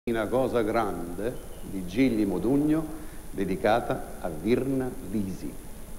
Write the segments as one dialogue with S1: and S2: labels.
S1: Una cosa grande di Gilli Modugno dedicata a Virna Lisi.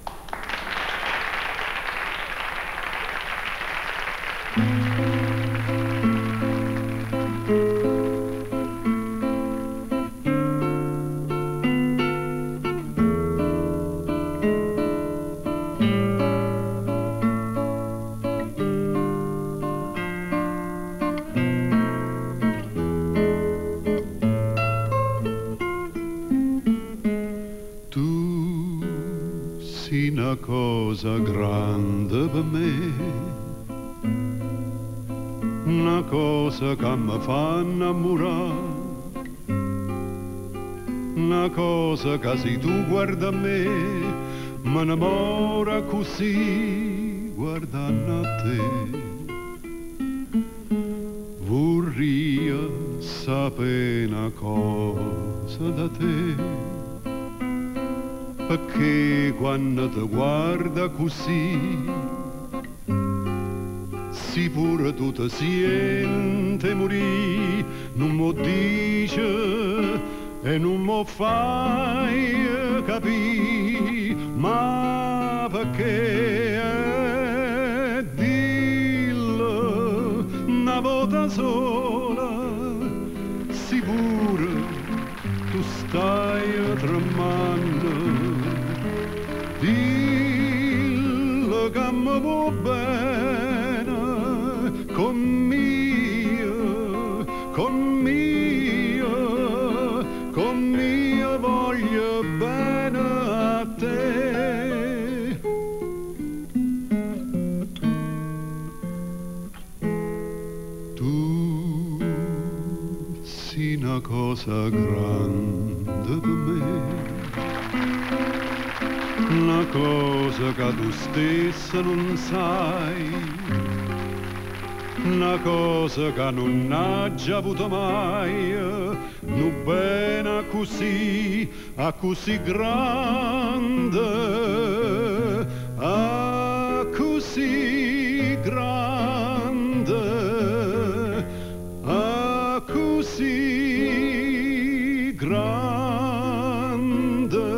S2: Una cosa grande per me, una cosa che mi fa innamorare, una cosa che se tu guarda me mi innamora così guardando a te. Vorrei sapere una cosa da te, perché quando ti guarda così, si pure tu ti senti morì, non mi dice e non mi fai capire, ma perché dillo una volta sola, si pure tu stai tremando. Dillo che mi vuoi bene, con mio voglio bene a te. Tu sei una cosa grande per me, una cosa che tu stessa non sai, una cosa che non ha già avuto mai, non bene a così grande, a così grande, a così grande.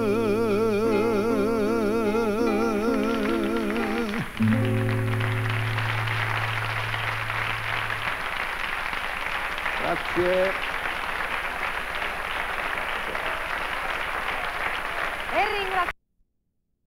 S1: Grazie.